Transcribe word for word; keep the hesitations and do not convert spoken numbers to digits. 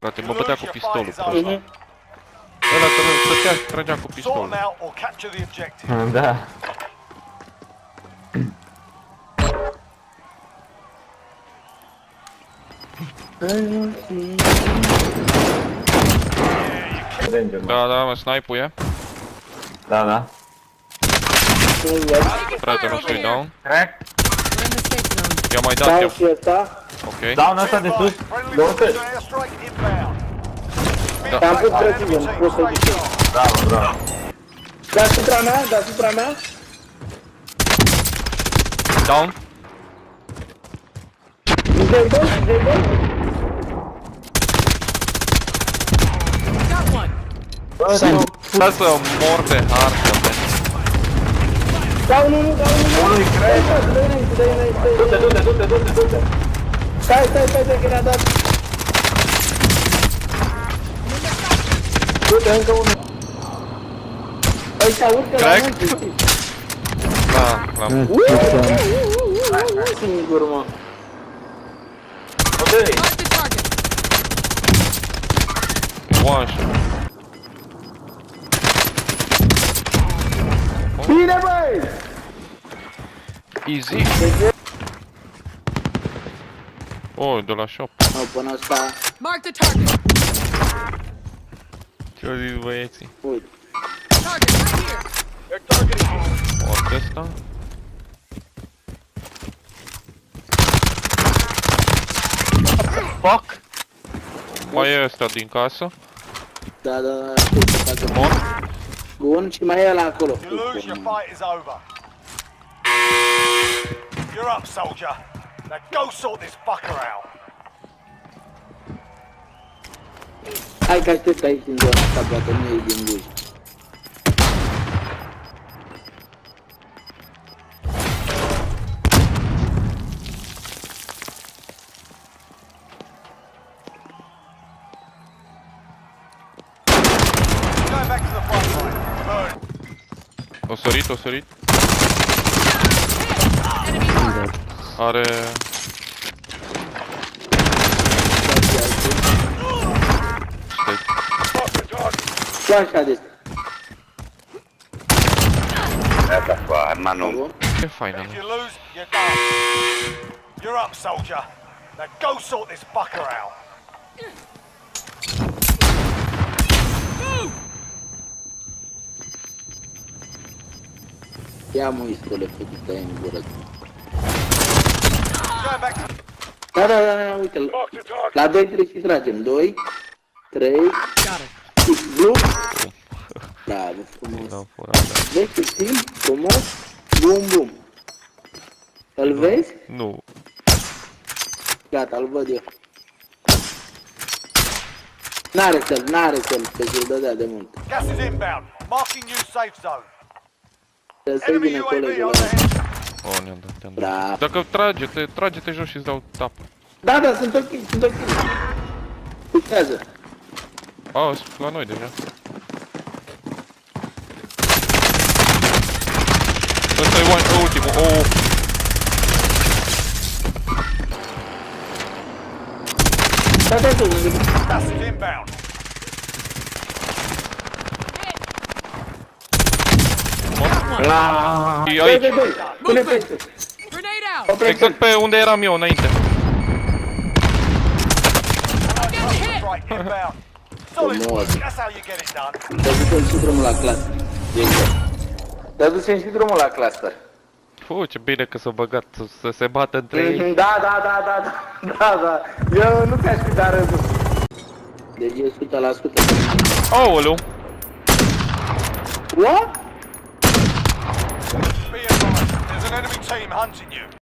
frate, mă bătea cu pistolul pe ăsta. Ăla care stătea și tragea cu pistolul. Da. Da, da, mă, snipe-ul e. Da, da. Prietenul nostru-i down. Crack. I-a mai dat eu. Ok. Down ăsta de sus. două sute. Te-am pus precision, poți să-i duci. Bravo, bravo. Deasupra mea, deasupra mea. Down. Disable, disable. Lasă mor de hartă, bă. Dau unul, dau unul. Unul-i crack. Dă-i înainte, dă-i înainte. Du-te, du-te, du-te, du-te, du-te. Stai, stai, stai, stai, că ne-a dat. Du-te, încă unul. Ăștia urcă la Crack? munte, știi? Da, l-am. Singur, mă. Ok. One shot. Bine, băi! Easy. Oh, de la shop. Mă, până ăsta, Mark the target. Ce-o zis băieții? uite. Target right here. Mort ăsta. Fuck. Mai e ăsta din casă. Da, da, da, uite, facă Mort. bun și mai e ăla acolo. You lose, your fight is over. You're up, soldier. Now go sort this fucker out. Hai că aștept aici în zona asta, poate nu e din buzi. Going back to the front line. Burn. O sărit, o sărit. Are... Ce așa de asta? Asta qua, hermano. Ce faină, If mă. you lose, you're done. You're up, soldier. Now go sort this fucker out. Ia mă, iscole, făcut aia în gură. Going back to Da, da, da, da, uite, la doi trei și tragem. doi, trei, blu. Bravo, frumos. Da, furat, da. Vezi ce știm? Frumos, bum, bum. Îl vezi? Nu. Gata, îl văd eu. N-are să-l, n-are să-l, că și-l dădea de mult. gas is inbound. Marking new safe zone. Să se Enemy vină U A V colegul ăla. overhead. Oh, ne-am dat, ne-am dat. Bravo. Dacă trage-te, trage-te jos și îți dau tap. Da, da, sunt ok, sunt ok. Uitează. A, sunt la noi deja. Ăsta e one, ultimul, oh. Da, da, da, da. Gas is inbound. E Doi, aici, doi, doi. Pune peste. Grenade out. Oprește. exact pe unde eram eu înainte. Right, inbound. Solid Come on. work. That's how you get it done. Te ducem și drumul la cluster. Te ducem și drumul la cluster. Fu, ce bine că s-a băgat să, să se bată între ei. Da, da, da, da, da, da, da. Eu nu ți-aș fi dat răzul. Deci e o sută la sută. Aoleu! What? Be advised, there's an enemy team hunting you.